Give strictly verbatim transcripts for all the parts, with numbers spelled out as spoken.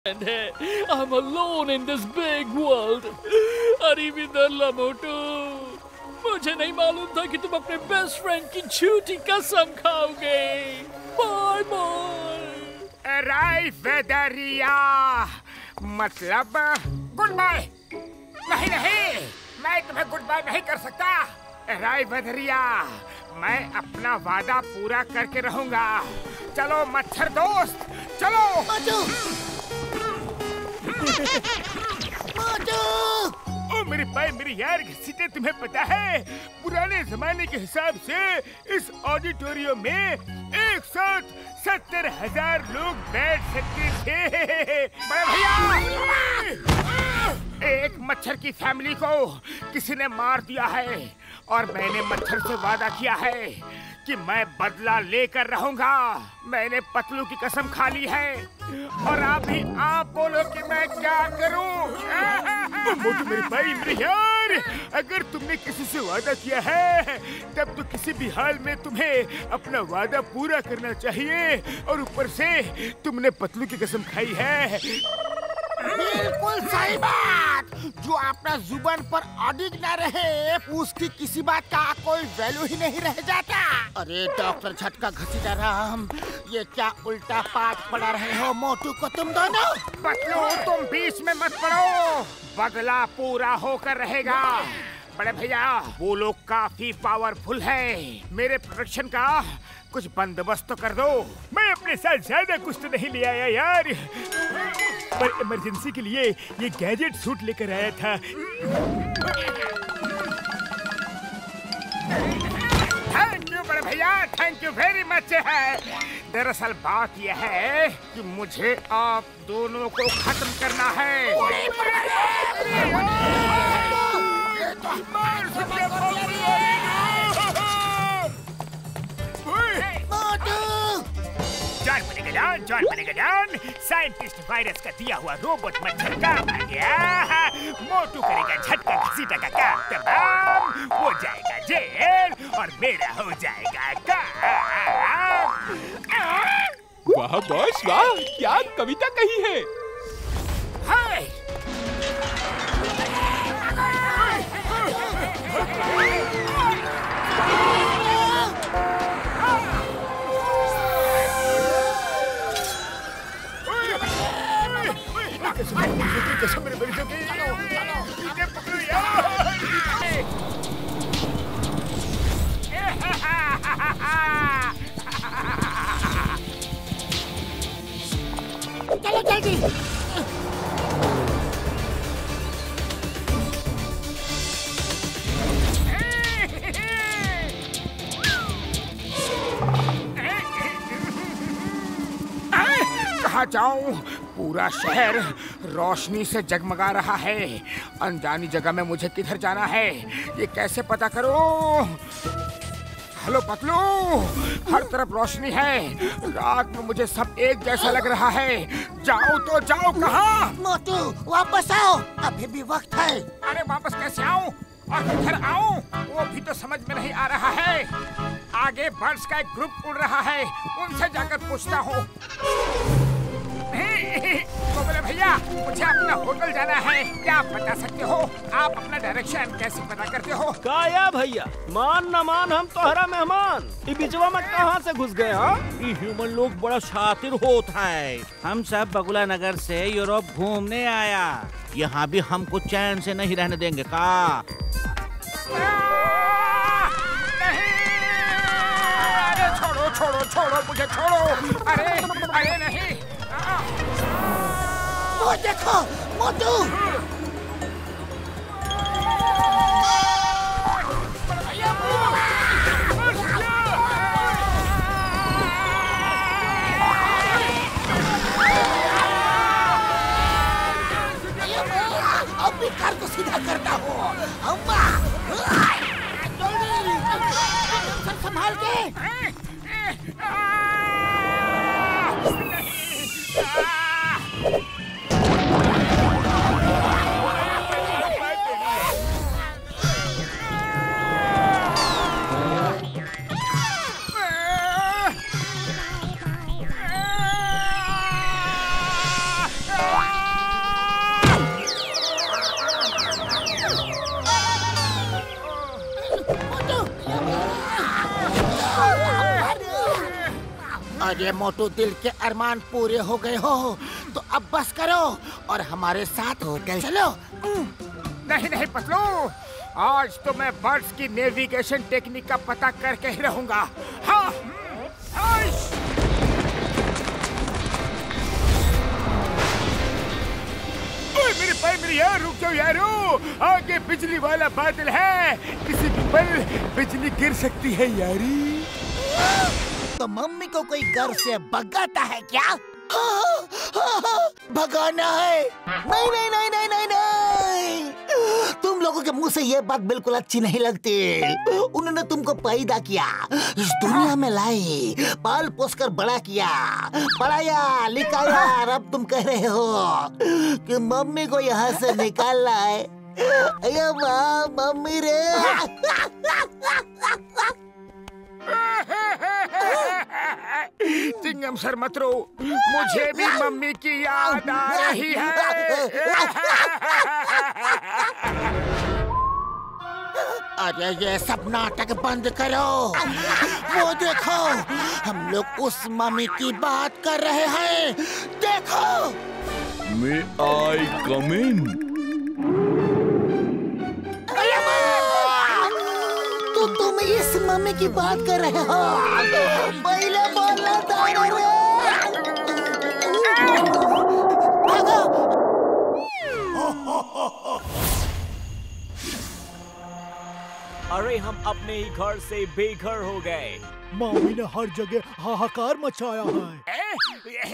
I'm alone in this big world. अरिविंदर लमोटू, मुझे नहीं मालूम था कि तुम अपने बेस्ट फ्रेंड की झूठी कसम खाओगे। Bye bye. राय वेदरिया, मतलब गुड बाय। नहीं नहीं, मैं तुम्हें गुड बाय नहीं कर सकता। राय वेदरिया, मैं अपना वादा पूरा करके रहूंगा। चलो मच्छर दोस्त, चलो। ओ मेरे भाई, मेरी यार घसीटे, तुम्हें पता है पुराने जमाने के हिसाब से इस ऑडिटोरियम में एक साथ सत्तर हजार लोग बैठ सकते थे। बड़े भैया, एक मच्छर की फैमिली को किसी ने मार दिया है और मैंने मच्छर से वादा किया है कि मैं बदला लेकर रहूंगा। मैंने पतलू की कसम खा ली है और अभी आप बोलो कि मैं क्या करूं। मोटू मेरे भाई, मेरे यार, अगर तुमने किसी से वादा किया है तब तो किसी भी हाल में तुम्हें अपना वादा पूरा करना चाहिए। और ऊपर से तुमने पतलू की कसम खाई है। बिल्कुल सही बात। जो अपना जुबान पर अडिग न रहे उसकी किसी बात का कोई वैल्यू ही नहीं रह जाता। अरे डॉक्टर झटका घसीटा राम, ये क्या उल्टा पाठ पढ़ा रहे हो मोटू को तुम दोनों? पतलू, तुम बीच में मत पड़ो, बदला पूरा होकर रहेगा। बड़े भैया, वो लोग काफी पावरफुल हैं। मेरे प्रोटेक्शन का कुछ बंदोबस्त तो कर दो। मैं अपने साथ ज्यादा कुछ तो नहीं ले आया यार, पर इमरजेंसी के लिए ये गैजेट सूट लेकर आया था। थैंक यू बड़े भैया, थैंक यू वेरी मच है। दरअसल बात यह है कि मुझे आप दोनों को खत्म करना है। जॉन बनेगा जॉन, जॉन बनेगा जॉन। साइंटिस्ट वायरस का दिया हुआ रोबोट मच्छर काम आ गया। मोटू करेगा झटका घसीटा का काम तमाम, वो जाएगा जेल और मेरा हो जाएगा काम। वाह बॉस वाह, क्या कविता कही है। हाय कसम मेरे बच्चों की, इन्हें पकड़ो यार। चलो जल्दी। कहाँ जाऊं? पूरा शहर रोशनी से जगमगा रहा है। अनजानी जगह में मुझे किधर जाना है, ये कैसे पता करूं? हेलो पतलू, हर तरफ रोशनी है। रात में मुझे सब एक जैसा लग रहा है। जाओ तो जाओ, कहाँ? मोटू वापस आओ, अभी भी वक्त है। अरे वापस कैसे आऊं और किधर आऊं, वो भी तो समझ में नहीं आ रहा है। आगे बर्ड्स का एक ग्रुप उड़ रहा है, उनसे जाकर पूछता हूँ। तो बोले भैया, मुझे अपना होटल जाना है, क्या आप बता सकते हो? आप अपना डायरेक्शन कैसे पता करते हो? काया भैया, मान न मान हम तोहरा मेहमान। ये बिचवा में कहाँ से घुस गए? हाँ, ये ह्यूमन लोग बड़ा शातिर होता है। हम सब बगुला नगर से यूरोप घूमने आया, यहाँ भी हमको चैन से नहीं रहने देंगे का? अरे छोड़ो छोड़ो छोड़ो, मुझे छोड़ो। अरे अरे नहीं, वो देखो मोटू। अब भी कार को सीधा करता हूँ। अम्मा जल्दी संभाल के। अरे मोटू, दिल के अरमान पूरे हो गए हो तो अब बस करो और हमारे साथ होटल चलो। नहीं नहीं पतलू, आज तो मैं बर्ड्स की नेविगेशन टेक्निक का पता करके ही रहूंगा। हाँ, मेरे भाई मेरे यार, रुक जाओ यारो, आगे बिजली वाला बादल है, किसी भी पल बिजली गिर सकती है यारी। तो मम्मी को कोई घर से भगाता है क्या? भगाना है? नहीं नहीं नहीं नहीं नहीं नहीं, तुम लोगों के मुंह से ये बात बिल्कुल अच्छी नहीं लगती। उन्होंने तुमको पैदा किया, इस दुनिया में लाई, पाल पोस कर बड़ा किया, पढ़ाया लिखाया, और अब तुम कह रहे हो कि मम्मी को यहाँ से निकालना है। अरे वाह मम्मी रे। चिंगम सर मत रो, मुझे भी मम्मी की याद आ रही है। अरे ये सब नाटक बंद करो, वो देखो हम लोग उस मम्मी की बात कर रहे हैं, देखो। May I come in? तो तुम इस मम्मी की बात कर रहे हो? पहले बोलना था रे। अरे हम अपने ही घर से बेघर हो गए। मम्मी ने हर जगह हाहाकार मचाया है।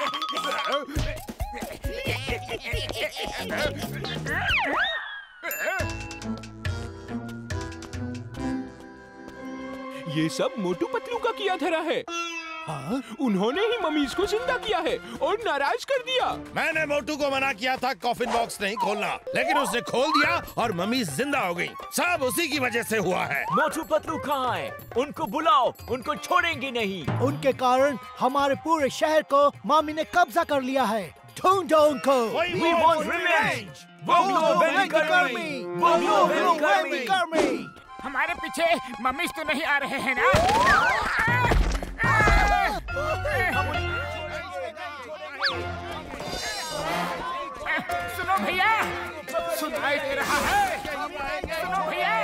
ये सब मोटू पतलू का किया धरा है। हाँ? उन्होंने ही मम्मीज को जिंदा किया है और नाराज कर दिया। मैंने मोटू को मना किया था कॉफिन बॉक्स नहीं खोलना, लेकिन उसने खोल दिया और मम्मी जिंदा हो गई। सब उसी की वजह से हुआ है। मोटू पतलू कहाँ है? उनको बुलाओ, उनको छोड़ेंगे नहीं। उनके कारण हमारे पूरे शहर को मम्मी ने कब्जा कर लिया है। ढूंढो उनको। We want revenge. वो हमारे पीछे मम्मी तो नहीं आ रहे हैं ना? सुनो भैया, सुनाई दे रहा है? सुनो भैया।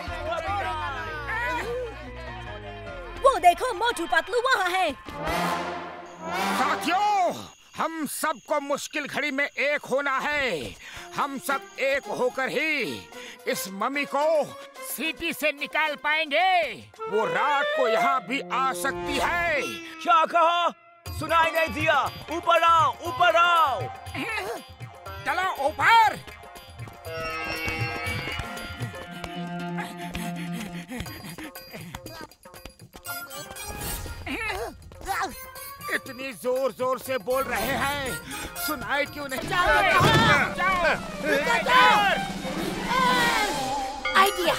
वो देखो मोटू पतलू वहाँ है। साथियों, हम सबको मुश्किल घड़ी में एक होना है। हम सब एक होकर ही इस मम्मी को सिटी से निकाल पाएंगे। वो रात को यहाँ भी आ सकती है। क्या कहा? सुनाई नहीं दिया। ऊपर आओ, ऊपर आओ। चलो ऊपर। इतनी जोर जोर से बोल रहे हैं, सुनाई क्यों नहीं? जाओ, जाओ। आइडिया।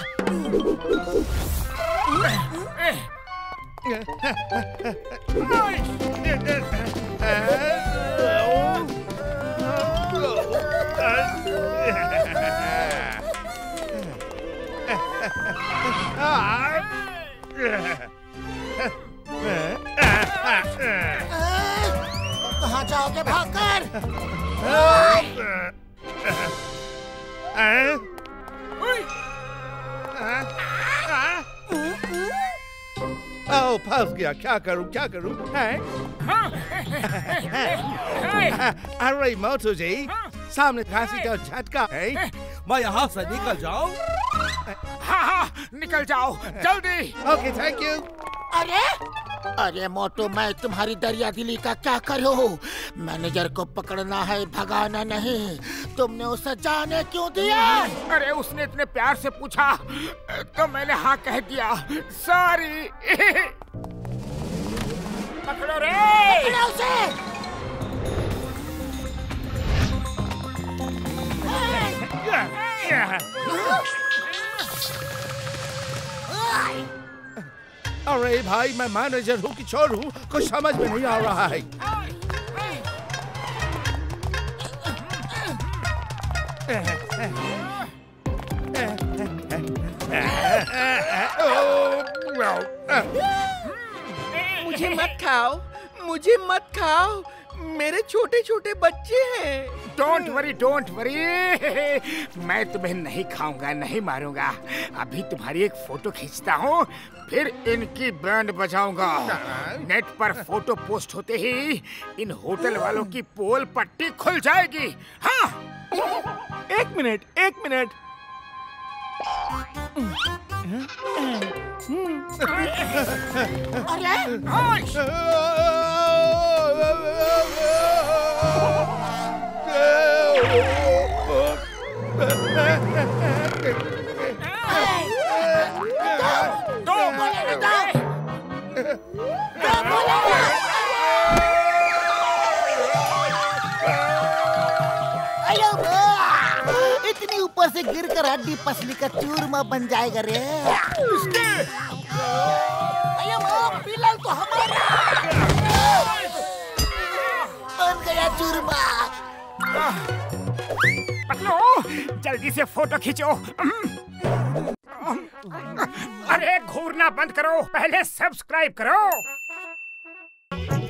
कहाँ जाओगे भागकर? ओ, फंस गया। क्या करूं क्या करूं? अरे मोटू जी, सामने खांसी का झटका है, मैं यहाँ से निकल जाऊं? हाँ हाँ, निकल जाओ जल्दी। Okay, thank you. अरे अरे मोटू, मैं तुम्हारी दरिया दिली का क्या करूं? मैनेजर को पकड़ना है, भगाना नहीं। तुमने उसे जाने क्यों दिया? अरे उसने इतने प्यार से पूछा तो मैंने हाँ कह दिया। सॉरी। पकड़ो रे, पकड़ो उसे। अरे भाई, मैं मैनेजर हूँ कि चोर हूँ, कुछ समझ में नहीं आ रहा है। मुझे मत खाओ, मुझे मत खाओ, मेरे छोटे छोटे बच्चे हैं। डोंट वरी डोंट वरी, मैं तुम्हें नहीं खाऊंगा, नहीं मारूंगा। अभी तुम्हारी एक फोटो खींचता हूँ, फिर इनकी बैंड बजाऊंगा। नेट पर फोटो पोस्ट होते ही इन होटल वालों की पोल पट्टी खुल जाएगी। हाँ, एक मिनट एक मिनट। इतनी ऊपर से गिरकर हड्डी पसली का चूरमा बन जाएगा रे। फिलहाल तो हमारा बन गया चूरमा। पतलू जल्दी से फोटो खींचो। अरे घूरना बंद करो, पहले सब्सक्राइब करो।